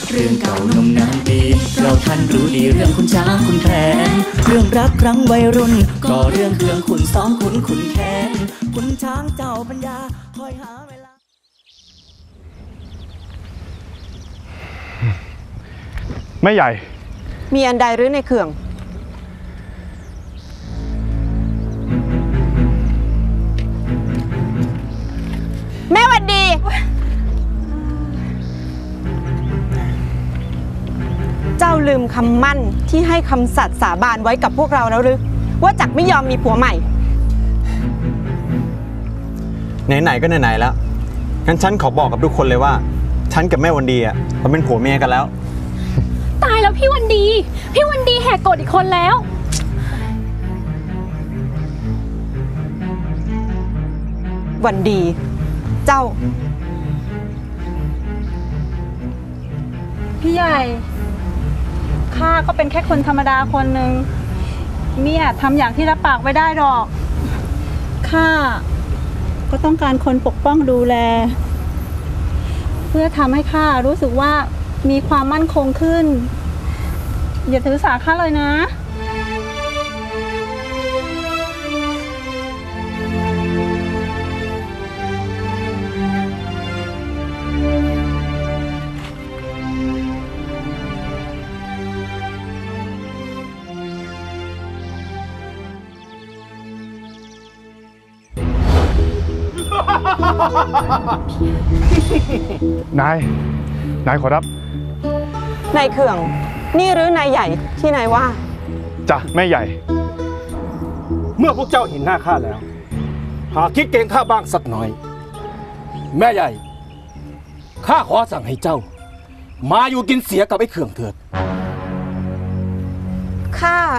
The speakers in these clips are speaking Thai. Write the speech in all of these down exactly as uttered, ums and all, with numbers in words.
เรื่องเก่านมนานปีเราท่านรู้ดีเรื่องคุณช้างคุณแผนเรื่องรักครั้งวัยรุ่นก็เรื่องเครื่องคุณซ้อมคุณคุณแค้นคุณช้างเจ้าปัญญาคอยหาเวลาแม่ใหญ่มีอันใดหรือในเขื่องแม่วันดีเจ้าลืมคำมั่นที่ให้คำสัตย์สาบานไว้กับพวกเราแล้วหรือว่าจักไม่ยอมมีผัวใหม่ไหนๆก็ไหนๆแล้วงั้นฉันขอบอกกับทุกคนเลยว่าฉันกับแม่วันดีอ่ะเราเป็นผัวเมียกันแล้วตายแล้วพี่วันดีพี่วันดีแหกกฎอีกคนแล้ววันดีเจ้าพี่ใหญ่ข้าก็เป็นแค่คนธรรมดาคนหนึ่งมิอาจทำอย่างที่รับปากไว้ได้หรอกข้าก็ต้องการคนปกป้องดูแลเพื่อทำให้ข้ารู้สึกว่ามีความมั่นคงขึ้นอย่าถือสาข้าเลยนะนายนายขอรับนายเขื่องนี่หรือนายใหญ่ที่นายว่าจ้ะแม่ใหญ่เมื่อพวกเจ้าเห็นหน้าข้าแล้วหากคิดเกรงข้าบ้างสักหน่อยแม่ใหญ่ข้าขอสั่งให้เจ้ามาอยู่กินเสียกับไอ้เขื่องเถิดข้า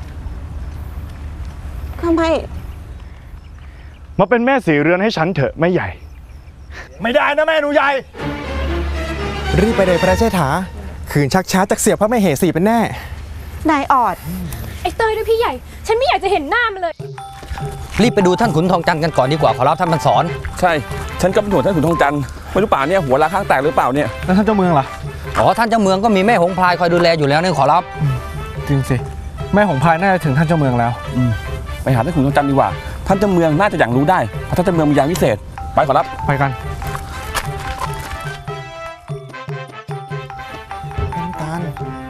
ข้าไม่มาเป็นแม่สีเรือนให้ฉันเถอะแม่ใหญ่ไม่ได้นะแม่หนูใหญ่รีบไปเลยพระเชษฐาขืนชักช้าจากเสียพระไม่เหสีเป็นแน่นายออดไอ้เตยด้วยพี่ใหญ่ฉันไม่อยากจะเห็นหน้ามันเลยรีบไปดูท่านขุนทองจันทร์กันก่อนดีกว่าขอรับท่านมันสอนใช่ฉันก็เป็นห่วงท่านขุนทองจันทร์ไม่รู้ป่าเนี่ยหัวราข้างแตกหรือเปล่าเนี่ยแล้วท่านเจ้าเมืองล่ะอ๋อท่านเจ้าเมืองก็มีแม่หงพลายคอยดูแลอยู่แล้วนี่ขอรับจริงสิแม่หงพลายน่าจะถึงท่านเจ้าเมืองแล้วไปหาท่านขุนทองจันทร์ดีกว่าท่านเจ้าเมืองน่าจะอย่างรู้ได้เพราะท่านเจ้าเมืองมียานวิเศษไปขอรับไปกันกัน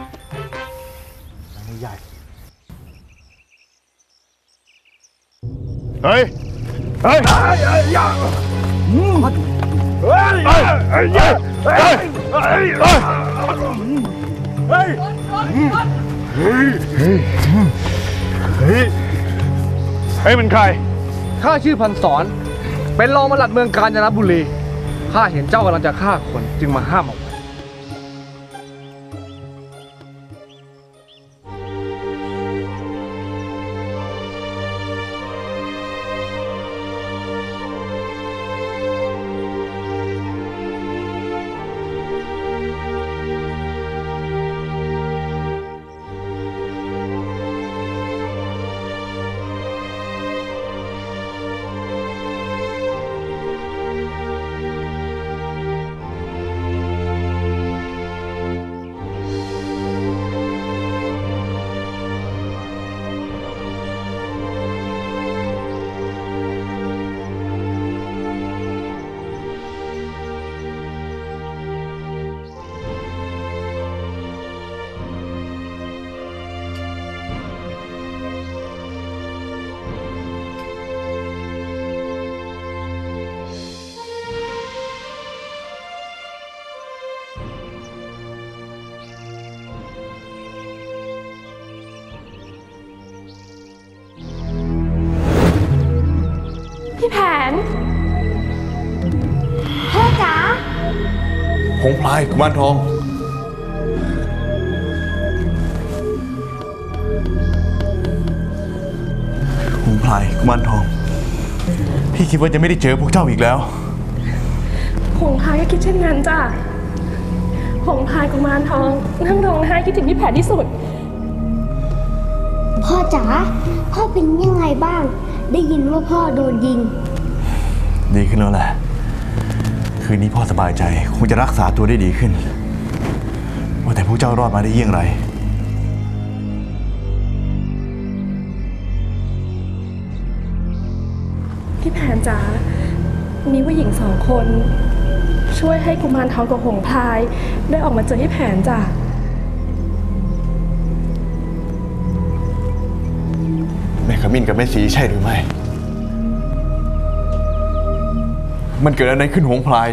ใหญ่เฮ้ยเฮ้ยเฮ้ยเฮ้ยเฮ้ยเฮ้ยเฮ้ยเฮ้ยเฮ้ยเฮ้ยเฮ้ยเฮ้ยมันใครข้าชื่อพันสอนเป็นรองปลัดเมืองกาญจนบุรีข้าเห็นเจ้ากำลังจะฆ่าคนจึงมาห้ามเอาไว้พี่แผนพ่อจ๋าหงพลายกุมารทองหงพลายกุมารทองพี่คิดว่าจะไม่ได้เจอพวกเจ้าอีกแล้วหงพลายก็คิดเช่นนั้นจ้ะหงพลายกุมารทองนั่งร้องไห้คิดถึงพี่แผนที่สุดพ่อจ๋าพ่อเป็นยังไงบ้างได้ยินว่าพ่อโดนยิงดีขึ้นแล้วแหละคืนนี้พ่อสบายใจคงจะรักษาตัวได้ดีขึ้นพวกเจ้ารอดมาได้อย่างไรพี่แผนจ๋ามีผู้หญิงสองคนช่วยให้กุมารทองกับหงส์พลายได้ออกมาเจอพี่แผนจ้ะแม่ขมิ้นกับแม่สีใช่หรือไม่มันเกิดอะไรขึ้นหงส์พลาย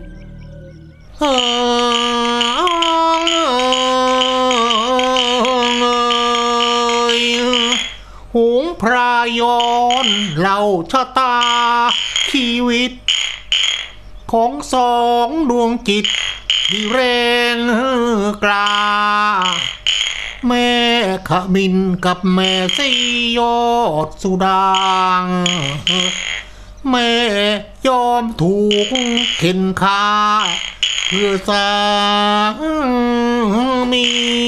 หงส์พลายย้อนเล่าชะตาชีวิตของสองดวงจิตที่แรงกล้าแม่ขมิ้นกับแม่สียอดสุดางแม่ยอมถูกเข็นฆ่าเพื่อสามี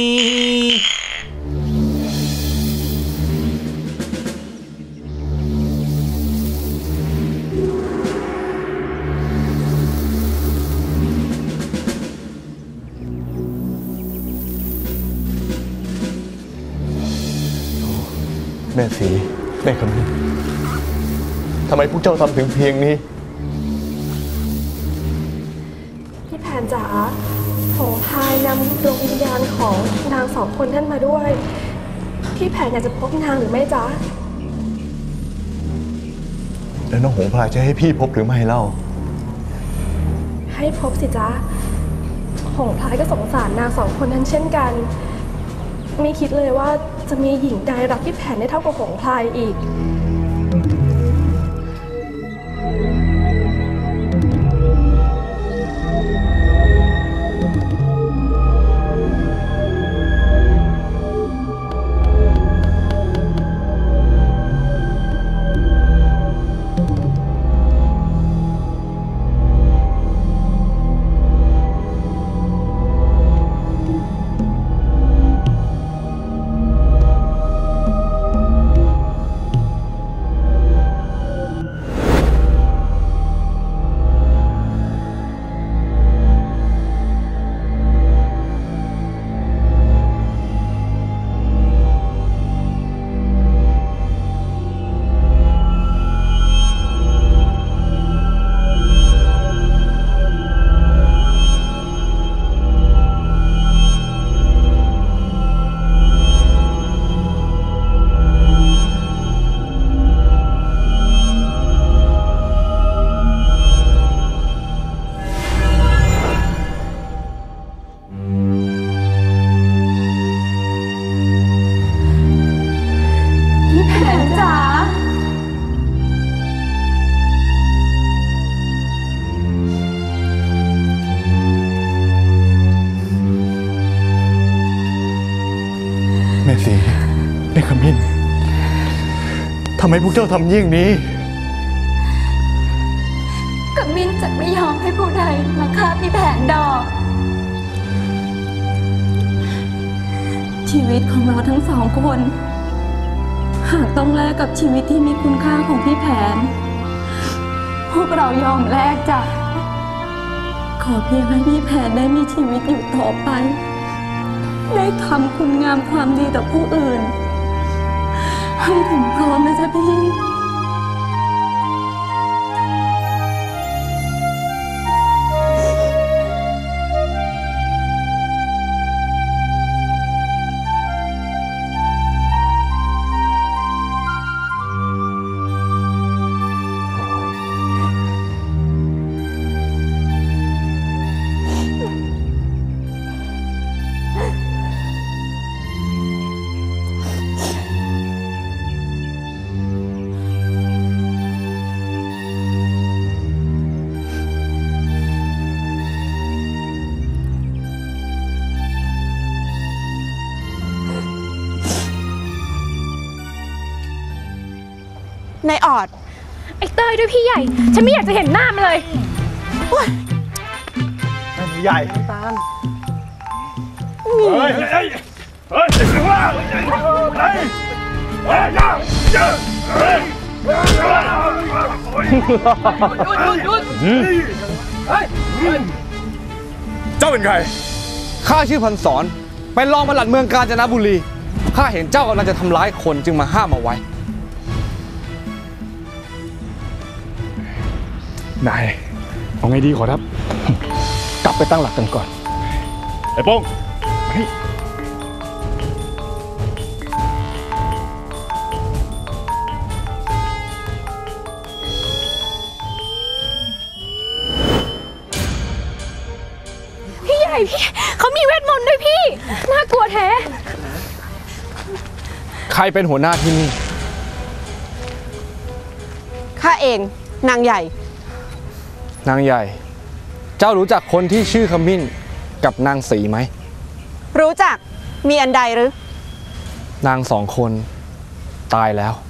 แม่สีแม่ขมิ้นทำไมพวกเจ้าทำถึงเพียงนี้พี่แผนจ๋าหงส์พลายนำดวงวิญญาณของนางสองคนท่านมาด้วยพี่แผนอยากจะพบนางหรือไม่จ๊ะแล้วน้องหงส์พลายจะให้พี่พบหรือไม่เล่าให้พบสิจ๊ะหงส์พลายก็สงสารนางสองคนนั้นเช่นกันไม่คิดเลยว่าจะมีหญิงใดรักพี่แผนได้เท่ากับหงส์พลายอีกแม่สีแม่ขมิ้นทำไมพวกเจ้าทำยิ่งนี้ขมิ้นจะไม่ยอมให้ผู้ใดมาฆ่าพี่แผนดอกชีวิตของเราทั้งสองคนหากต้องแลกกับชีวิตที่มีคุณค่าของพี่แผนพวกเรายอมแลกจ้ะขอเพียงให้พี่แผนได้มีชีวิตอยู่ต่อไปได้ทำคุณงามความดีต่อผู้อื่นให้ถึงพร้อมนะจ๊ะพี่นายออดไอ้เต้ยด้วยพี่ใหญ่ฉันไม่อยากจะเห็นหน้ามันเลยใหญ่ตาลเฮ้ยเฮ้ยเฮ้ยถึงว่าเฮ้ยเฮ้ยเฮ้ยหยุดหยุดหยุดเจ้าเป็นใครข้าชื่อพันศรเป็นรองปลัดเมืองกาญจนบุรีข้าเห็นเจ้ากำลังจะทำร้ายคนจึงมาห้ามเอาไว้นายเอาไงดีขอรับ กลับไปตั้งหลักกันก่อนไอ้โป้งเฮ้ยพี่ใหญ่พี่เขามีเวทมนต์ด้วยพี่น่ากลัวแท้ใครเป็นหัวหน้าที่นี่ข้าเองนางใหญ่นางใหญ่ เจ้ารู้จักคนที่ชื่อขมิ้นกับนางสีไหมรู้จักมีอันใดหรือนางสองคนตายแล้ว